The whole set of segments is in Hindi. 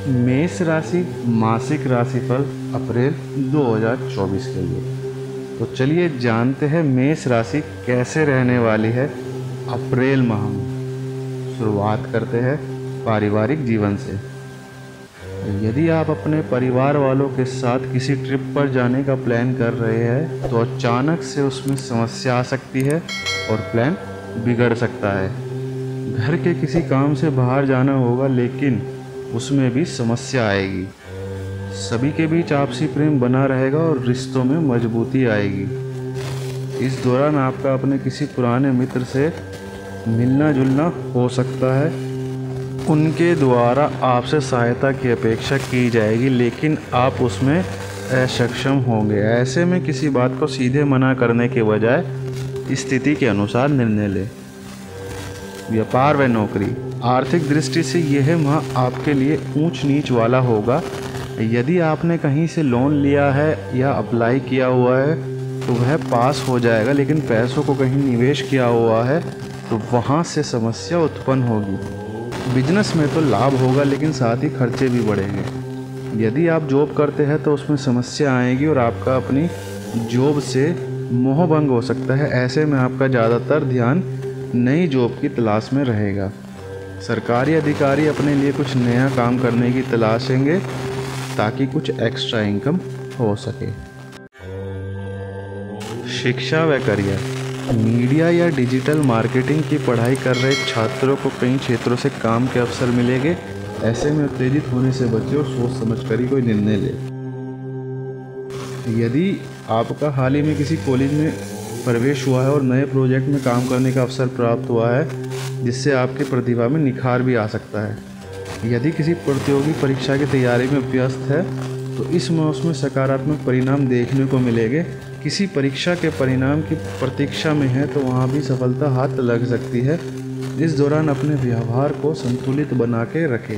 मेष राशि मासिक राशिफल अप्रैल 2024 के लिए। तो चलिए जानते हैं मेष राशि कैसे रहने वाली है अप्रैल माह में। शुरुआत करते हैं पारिवारिक जीवन से। यदि आप अपने परिवार वालों के साथ किसी ट्रिप पर जाने का प्लान कर रहे हैं तो अचानक से उसमें समस्या आ सकती है और प्लान बिगड़ सकता है। घर के किसी काम से बाहर जाना होगा लेकिन उसमें भी समस्या आएगी। सभी के बीच आपसी प्रेम बना रहेगा और रिश्तों में मजबूती आएगी। इस दौरान आपका अपने किसी पुराने मित्र से मिलना जुलना हो सकता है। उनके द्वारा आपसे सहायता की अपेक्षा की जाएगी लेकिन आप उसमें असक्षम होंगे। ऐसे में किसी बात को सीधे मना करने के बजाय स्थिति के अनुसार निर्णय लें। व्यापार व नौकरी। आर्थिक दृष्टि से यह माह आपके लिए ऊंच नीच वाला होगा। यदि आपने कहीं से लोन लिया है या अप्लाई किया हुआ है तो वह पास हो जाएगा, लेकिन पैसों को कहीं निवेश किया हुआ है तो वहाँ से समस्या उत्पन्न होगी। बिजनेस में तो लाभ होगा लेकिन साथ ही खर्चे भी बढ़ेंगे। यदि आप जॉब करते हैं तो उसमें समस्या आएगी और आपका अपनी जॉब से मोहभंग हो सकता है। ऐसे में आपका ज़्यादातर ध्यान नई जॉब की तलाश में रहेगा। सरकारी अधिकारी अपने लिए कुछ नया काम करने की तलाशेंगे ताकि कुछ एक्स्ट्रा इनकम हो सके। शिक्षा व करियर। मीडिया या डिजिटल मार्केटिंग की पढ़ाई कर रहे छात्रों को कई क्षेत्रों से काम के अवसर मिलेंगे। ऐसे में उत्तेजित होने से बचें और सोच समझकर ही कोई निर्णय लें। यदि आपका हाल ही में किसी कॉलेज में प्रवेश हुआ है और नए प्रोजेक्ट में काम करने का अवसर प्राप्त हुआ है जिससे आपकी प्रतिभा में निखार भी आ सकता है। यदि किसी प्रतियोगी परीक्षा की तैयारी में व्यस्त है तो इस माह उसमें सकारात्मक परिणाम देखने को मिलेंगे। किसी परीक्षा के परिणाम की प्रतीक्षा में है तो वहाँ भी सफलता हाथ लग सकती है। इस दौरान अपने व्यवहार को संतुलित बना के रखें।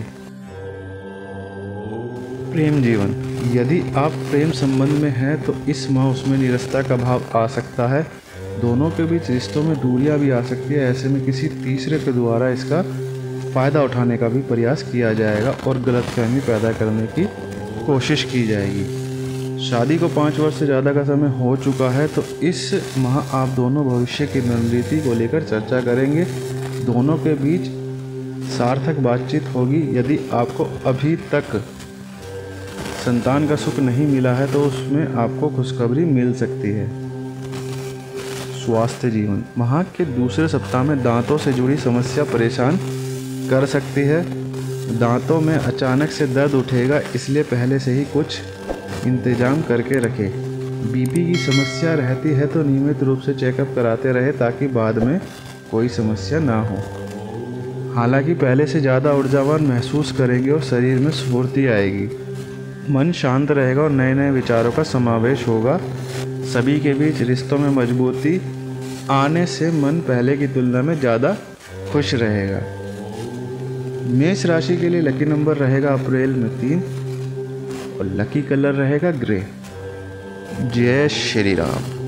प्रेम जीवन। यदि आप प्रेम संबंध में हैं तो इस माह उसमें निरस्ता का भाव आ सकता है। दोनों के बीच रिश्तों में दूरियां भी आ सकती है। ऐसे में किसी तीसरे के द्वारा इसका फ़ायदा उठाने का भी प्रयास किया जाएगा और गलतफहमी पैदा करने की कोशिश की जाएगी। शादी को 5 वर्ष से ज़्यादा का समय हो चुका है तो इस माह आप दोनों भविष्य की रणनीति को लेकर चर्चा करेंगे। दोनों के बीच सार्थक बातचीत होगी। यदि आपको अभी तक संतान का सुख नहीं मिला है तो उसमें आपको खुशखबरी मिल सकती है। स्वास्थ्य जीवन। माह के दूसरे सप्ताह में दांतों से जुड़ी समस्या परेशान कर सकती है। दांतों में अचानक से दर्द उठेगा, इसलिए पहले से ही कुछ इंतजाम करके रखें। बीपी की समस्या रहती है तो नियमित रूप से चेकअप कराते रहे ताकि बाद में कोई समस्या ना हो। हालांकि पहले से ज़्यादा ऊर्जावान महसूस करेंगे और शरीर में स्फूर्ति आएगी। मन शांत रहेगा और नए नए विचारों का समावेश होगा। सभी के बीच रिश्तों में मजबूती आने से मन पहले की तुलना में ज़्यादा खुश रहेगा। मेष राशि के लिए लकी नंबर रहेगा अप्रैल में 3 और लकी कलर रहेगा ग्रे। जय श्री राम।